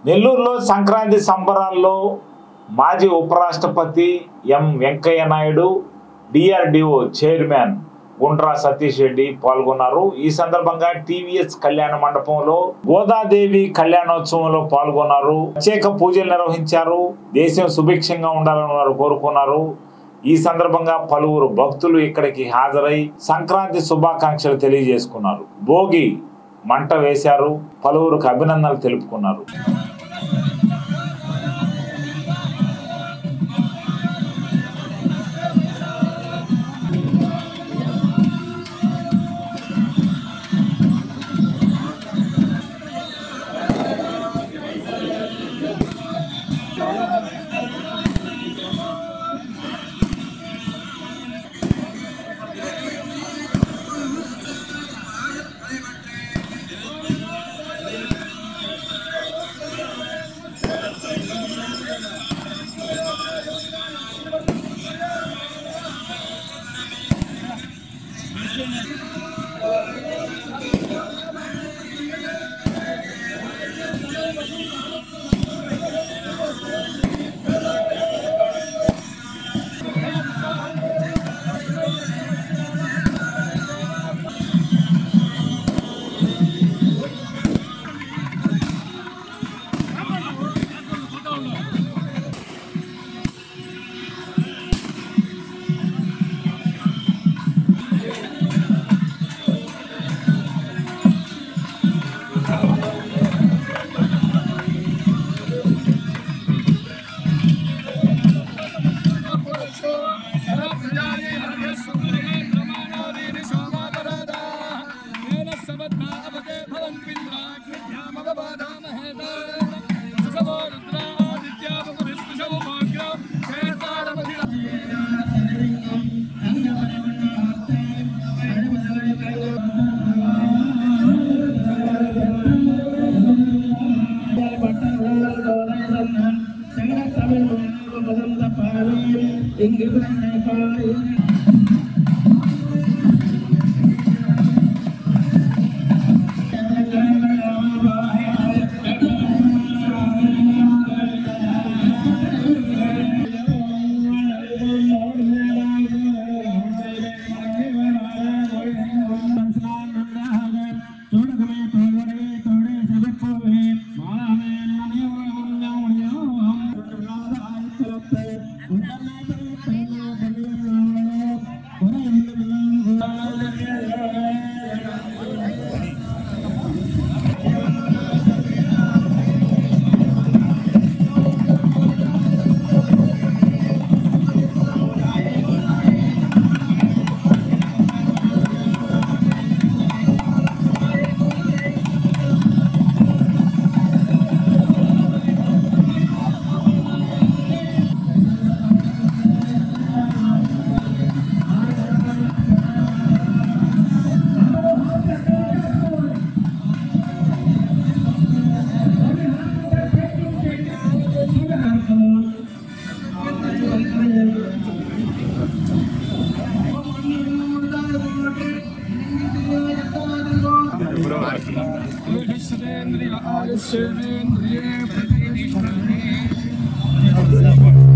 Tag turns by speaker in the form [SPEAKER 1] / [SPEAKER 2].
[SPEAKER 1] నెల్లూరులో సంక్రాంతి సంబరాల్లో మాజీ ఉపరాష్ట్రపతి M Venkaiah Naidu, DRDO chairman Gundra Satish Reddy పాల్గొన్నారు. ఈ సందర్భంగా టీవీఎస్ కళ్యాణ మండపంలో గోదాదేవి కళ్యాణోత్సవంలో పాల్గొన్నారు. ప్రత్యేక పూజలు నిర్వహించారు. దేశం సుభిక్షంగా ఉండాలని వారు కోరుకున్నారు. ఈ సందర్భంగా పలువురు భక్తులు ఇక్కడికి హాజరై సంక్రాంతి శుభాకాంక్షలు తెలియజేసుకున్నారు. భోగి మంట వేశారు. పలువురికి అభినందనలు తెలుపుకున్నారు.
[SPEAKER 2] Shivendriya Ayushevendriya Pradesh